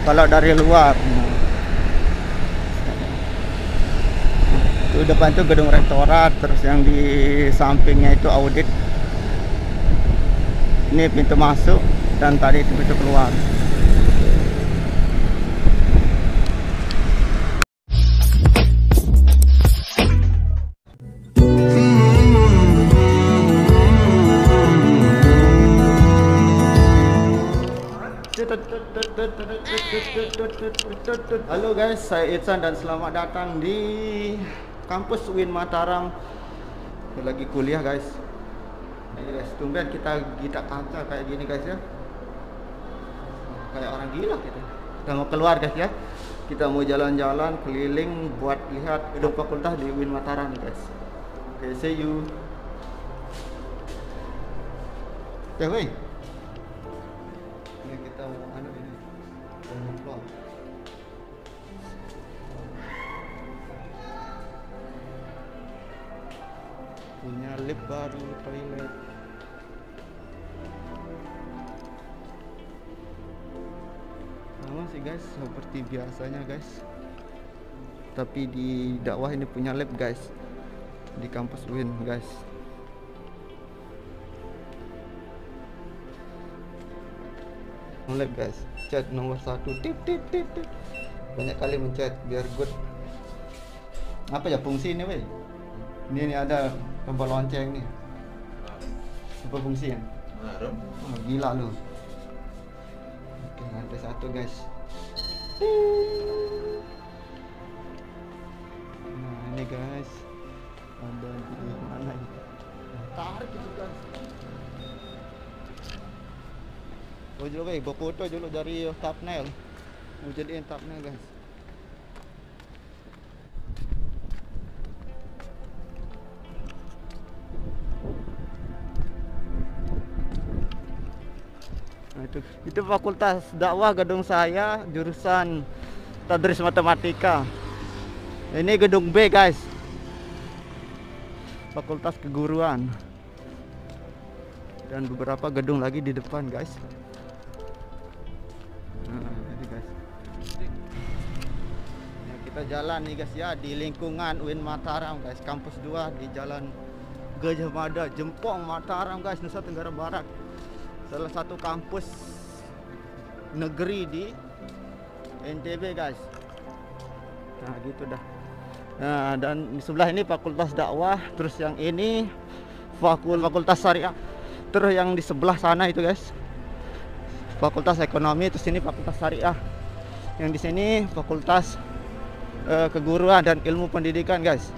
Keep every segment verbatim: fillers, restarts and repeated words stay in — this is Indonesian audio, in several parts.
kalau dari luar. Itu depan itu gedung rektorat, terus yang di sampingnya itu audit. Ini pintu masuk dan tadi itu pintu keluar. Halo guys, saya Itsan dan selamat datang di kampus U I N Mataram. Lagi kuliah guys. Ini guys, tumben kita gita kaca kayak gini guys ya. Kayak orang gila kita. Kita mau keluar guys ya. Kita mau jalan-jalan keliling buat lihat gedung fakultas di U I N Mataram guys. Oke, okay, see you. Oke, okay, ini kita mau anu ini. Mau keluar. Punya lift baru, toilet. Sama sih guys, seperti biasanya guys. Tapi di dakwah ini punya lab guys, di kampus U I N guys. Lab guys, chat nomor satu, tip tip tip tip. Banyak kali mencet biar good. Apa ya fungsi ini weh? Ini nih ada tombol lonceng nih. Apa fungsi ya? Oh, gila lu. Oke, lantai satu guys. Nah ini guys, ada di mana ini? Tarik itu guys. Oh juga guys, bawa foto dulu dari thumbnail. Mau jadiin thumbnail guys. Nah, itu itu fakultas dakwah gedung saya, jurusan Tadris Matematika. Ini gedung B guys, fakultas keguruan, dan beberapa gedung lagi di depan guys. Nah, ini guys, ya, kita jalan nih guys ya di lingkungan U I N Mataram guys, kampus dua di Jalan Gajah Mada, Jempong, Mataram guys, Nusa Tenggara Barat. Salah satu kampus negeri di N T B guys. Nah gitu dah. Nah dan di sebelah ini fakultas dakwah, terus yang ini fakul fakultas syariah, terus yang di sebelah sana itu guys fakultas ekonomi, terus ini fakultas syariah, yang di sini fakultas uh, keguruan dan ilmu pendidikan guys.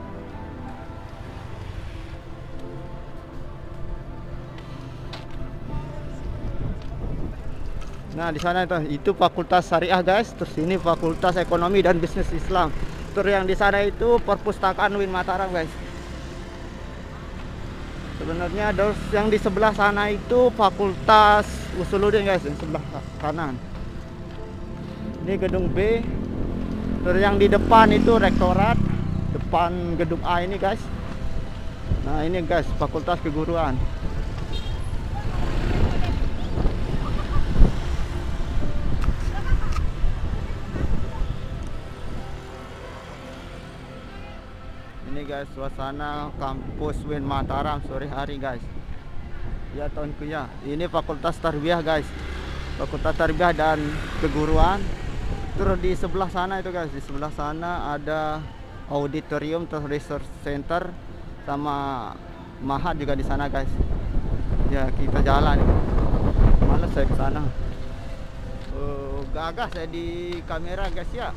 Nah di sana itu itu fakultas syariah guys, terus ini fakultas ekonomi dan bisnis Islam. Terus yang di sana itu perpustakaan U I N Mataram guys. Sebenarnya terus yang di sebelah sana itu fakultas Usuluddin guys, yang sebelah kanan. Ini gedung B. Terus yang di depan itu rektorat, depan gedung A ini guys. Nah ini guys fakultas keguruan. Ini guys suasana kampus U I N Mataram sore hari guys. Ya tahun kuliah. Ini fakultas tarbiyah guys. Fakultas tarbiyah dan keguruan. Terus di sebelah sana itu guys, di sebelah sana ada auditorium terus research center sama mahat juga di sana guys. Ya kita jalan. Malas saya ke sana. Oh, gagah saya di kamera guys ya.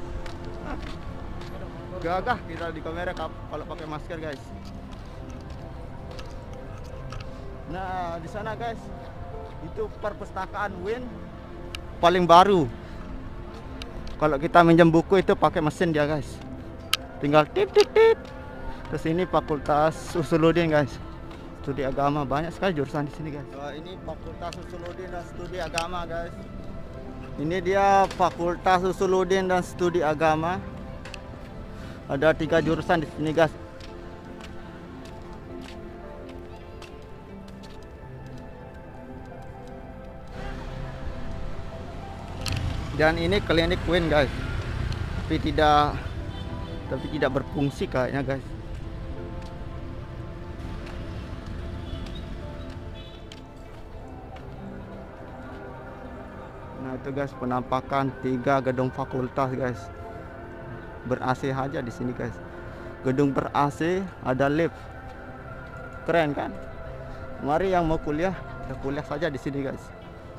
Gagah kita di kamera kalau pakai masker guys. Nah di sana guys itu perpustakaan U I N paling baru. Kalau kita minjem buku itu pakai mesin dia guys, tinggal tit tit tit. Terus ini fakultas Usuluddin guys, studi agama, banyak sekali jurusan di sini guys. Nah, ini fakultas Usuluddin dan studi agama guys. Ini dia fakultas Usuluddin dan studi agama. Ada tiga jurusan di sini guys. Dan ini klinik Win guys, tapi tidak tapi tidak berfungsi kayaknya guys. Nah itu guys penampakan tiga gedung fakultas guys, ber-A C aja di sini guys. Gedung ber-A C, ada lift, keren kan? Mari yang mau kuliah, ya kuliah saja di sini guys.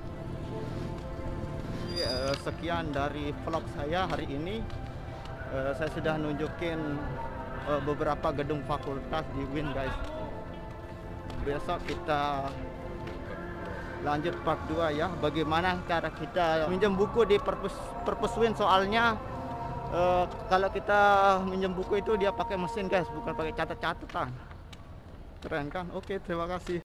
Ya, sekian dari vlog saya hari ini. Uh, saya sudah nunjukin uh, beberapa gedung fakultas di Win guys. Besok kita lanjut part dua ya, bagaimana cara kita minjem buku di perpus perpus Win. Soalnya uh, kalau kita minjem buku itu dia pakai mesin guys, bukan pakai catat-catatan. Keren kan? Oke, terima kasih.